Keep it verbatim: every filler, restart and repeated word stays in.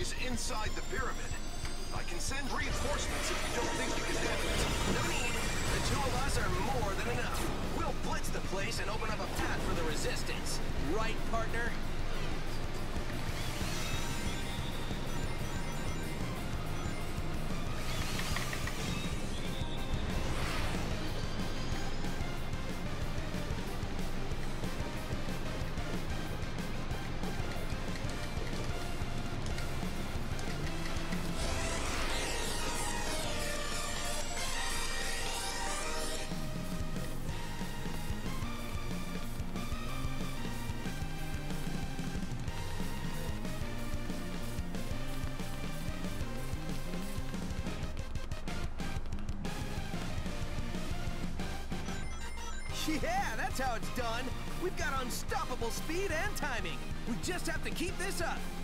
is inside the pyramid. I can send reinforcements if you don't think you can handle it. No need. The two of us are more than enough. We'll blitz the place and open up a path for the resistance. Right, partner? Yeah, that's how it's done. We've got unstoppable speed and timing. We just have to keep this up.